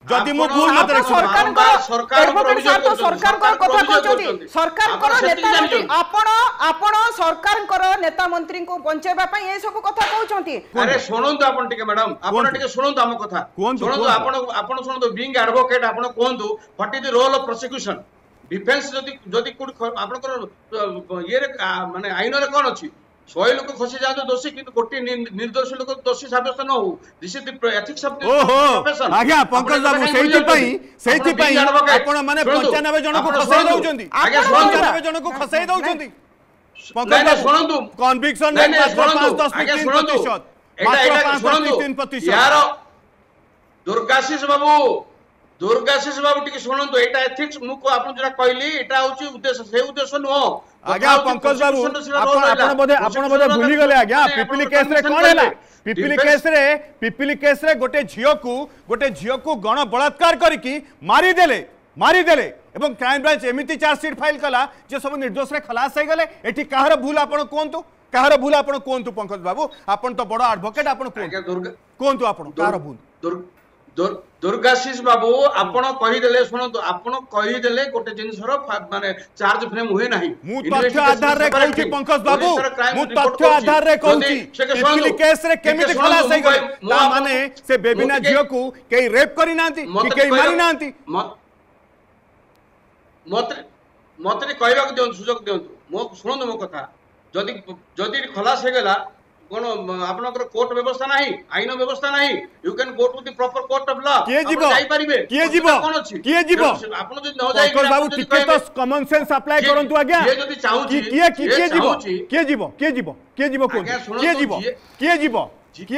जदि मु भूल मत सरकार कथा कहउछथि सरकार नेता मंत्री आपण सरकार नेता मंत्री को बंचेबा पई ए सब कथा कहउछथि। अरे सुनंतु आपण टिके मैडम आपण टिके सुनंतु हम कथा सुनंतु आपण सुनंतु बीइंग एडवोकेट आपण कोंतु what is the role of prosecution defence जदि आपण ये माने आईन रे कोन अछि 100 लोक खसी जातो दोषी किंतु गोटे निर्दोष लोक दोषी साब्यस्त न हो this is the ethics of the profession. आज्ञा पंकज बाबू सेति पई आपण माने 95 जन को खसाई दउचंदी आज्ञा 95 जन को खसाई दउचंदी पंकज बाबू सुनंतु कन्विक्शन रे मात्र 5-10-15% मात्र 5-3% यार दुर्गाशीष बाबू टिके सुनंतु एटा एथिक्स मु को आपन जरा कहली एटा होची उद्देश्य से उद्देश्य नो आज्ञा पंकज बाबू आपण बोधे भूली गले आज्ञा पिपिली केस रे कोन हैला पिपिली केस रे गोटे झियो को गण बलात्कार करके मारी देले एवं क्राइम ब्रांच एमिति चार्जशीट फाइल कला जे सब निर्दोष रे खलास हो गले एठी काहर भूल आपण कोंतु पंकज बाबू आपण तो बड़ एडवोकेट आपण कोंतु आपण काहर भूल दुर्गाशीष बाबू आपण कहिदेले सुनंतु आपण कहिदेले गोटे जिंसर माने चार्ज फ्रेम हुए नाही मु तथ्य आधार रे कहूची पंकज बाबू मु तथ्य आधार रे कहूची पिपिली केस रे केमिति खलास हो गले ता माने से बेबिना झियो को केई रेप करि नांती कि केई मारि नांती मते कहबा को सुजोग दियंतु मो सुनंतु मो कथा जदि खलास हो गला कोन आपनकर कोर्ट व्यवस्था नाही आईन व्यवस्था नाही you can go to the proper court of law के जाई परिबे के जीवो आपन जदि न जाई पंकज बाबू टिके तो कॉमन सेंस अप्लाई करंतु आज्ञा ये जदि चाहूची के जीवो कोन के जीवो जे जीवो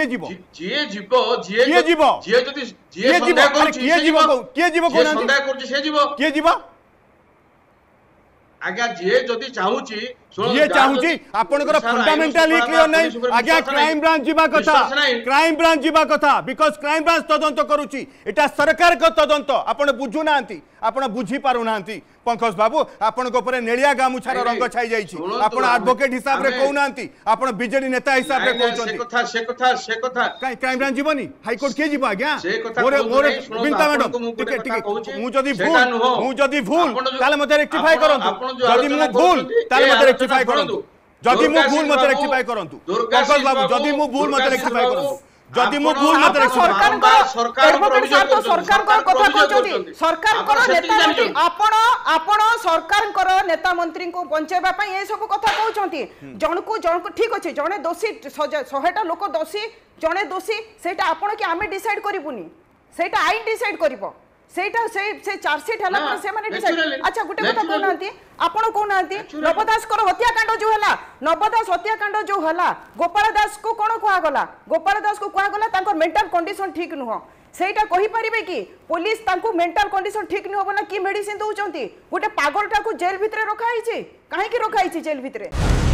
कोन संदेह करछि से जीवो के जीवो आज्ञा जे जदि चाहूची ये चाहूची आपनकर फंडामेंटली क्लियर नहीं आज्ञा क्राइम ब्रांच जीवा कथा बिकॉज क्राइम ब्रांच तदंत करूची एटा सरकार को तदंत आपण बुझु नांती आपण बुझी पारु नांती पंकज बाबू आपण को ऊपर नेलिया गामुछार रंग छाई जाईची आपण एडवोकेट हिसाब रे कहू नांती आपण बीजेडी नेता हिसाब रे कहउचंती से कथा क्राइम ब्रांच जीवनी हाई कोर्ट के जीवा आज्ञा मोर बिंता मैडम टिके मु जदी भूल ताले मते रेक्टिफाई करंतु जदी मु भूल ताले मते रेक्टिफाई करंतु जदी मु भूल मते रेक्टिफाई करंतु पंकज बाबू जदी मु भूल मते रेक्टिफाई करंतु जदी मु भूल मते सरकार को कथा कहउचंती सरकार नेता मंत्री आपण सरकार नेता मंत्री को बंचेबा पई ए सब कथा कहउचंती जणको ठीक अछि जणे दोषी 100टा लोक दोषी जणे दोषी सेटा आपण कि आमे डिसाइड करिबुनी सेटा आईन डिसाइड करिवो सेटा से चार्जशीट हला पर से माने डिसाइड अच्छा गुटे कथा कहनांती आपण कहनांती नवदास को हत्याकांड जो हला नवदास हत्याकांड जो हला गोपाल दास को कोन कुआ गला गोपाल दास को कुआ गला तांको मेंटल कंडीशन ठीक नुह सेटा कहि परिबे कि पुलिस तांको मेंटल कंडीशन ठीक नुह बोला कि मेडिसिन दउचंती गुटे पागलटा को जेल भितरे रखा हिची काहे कि रखा हिची जेल भितरे